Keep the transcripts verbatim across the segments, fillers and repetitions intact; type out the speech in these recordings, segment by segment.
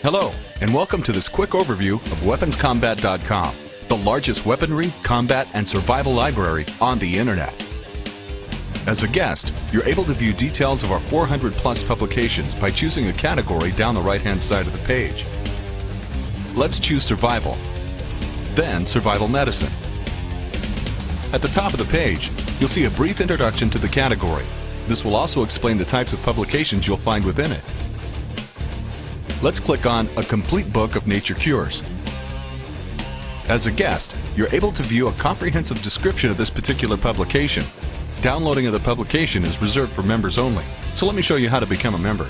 Hello, and welcome to this quick overview of weapons combat dot com, the largest weaponry, combat, and survival library on the internet. As a guest, you're able to view details of our four hundred plus publications by choosing a category down the right-hand side of the page. Let's choose Survival, then Survival Medicine. At the top of the page, you'll see a brief introduction to the category. This will also explain the types of publications you'll find within it. Let's click on A Complete Book of Nature Cures. As a guest, you're able to view a comprehensive description of this particular publication. Downloading of the publication is reserved for members only, so let me show you how to become a member.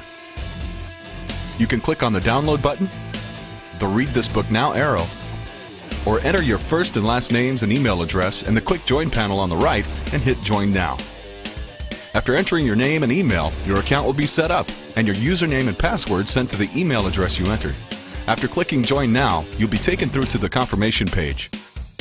You can click on the download button, the Read This Book Now arrow, or enter your first and last names and email address in the quick join panel on the right and hit Join Now. After entering your name and email, your account will be set up and your username and password sent to the email address you entered. After clicking Join Now, you'll be taken through to the confirmation page.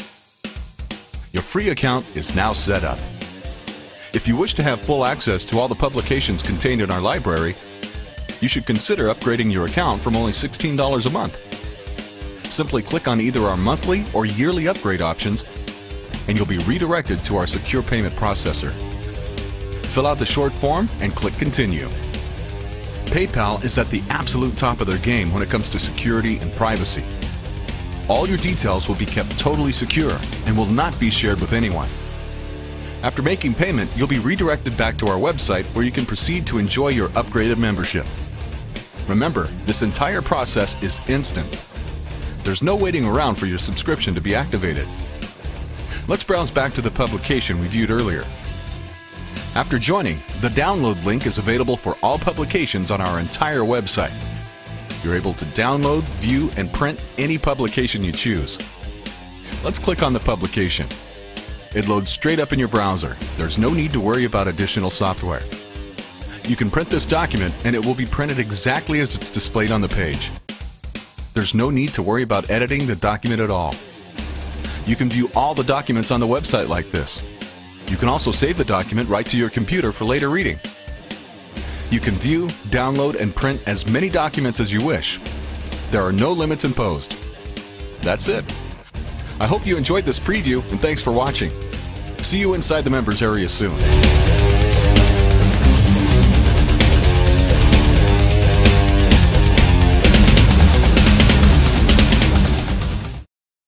Your free account is now set up. If you wish to have full access to all the publications contained in our library, you should consider upgrading your account from only sixteen dollars a month. Simply click on either our monthly or yearly upgrade options and you'll be redirected to our secure payment processor. Fill out the short form and click Continue. PayPal is at the absolute top of their game when it comes to security and privacy. All your details will be kept totally secure and will not be shared with anyone. After making payment, you'll be redirected back to our website where you can proceed to enjoy your upgraded membership. Remember, this entire process is instant. There's no waiting around for your subscription to be activated. Let's browse back to the publication we viewed earlier. After joining, the download link is available for all publications on our entire website. You're able to download, view, and print any publication you choose. Let's click on the publication. It loads straight up in your browser. There's no need to worry about additional software. You can print this document and it will be printed exactly as it's displayed on the page. There's no need to worry about editing the document at all. You can view all the documents on the website like this. You can also save the document right to your computer for later reading. You can view, download, and print as many documents as you wish. There are no limits imposed. That's it. I hope you enjoyed this preview and thanks for watching. See you inside the members area soon.